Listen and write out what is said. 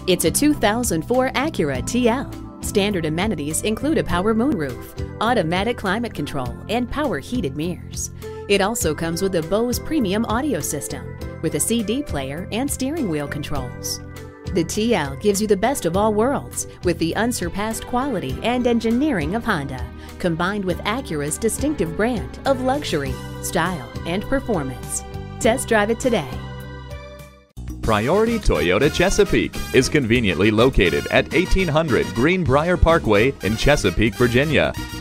It's a 2004 Acura TL. Standard amenities include a power moonroof, automatic climate control, and power heated mirrors. It also comes with a Bose premium audio system with a CD player and steering wheel controls. The TL gives you the best of all worlds with the unsurpassed quality and engineering of Honda, combined with Acura's distinctive brand of luxury, style, and performance. Test drive it today. Priority Toyota Chesapeake is conveniently located at 1800 Greenbrier Parkway in Chesapeake, Virginia.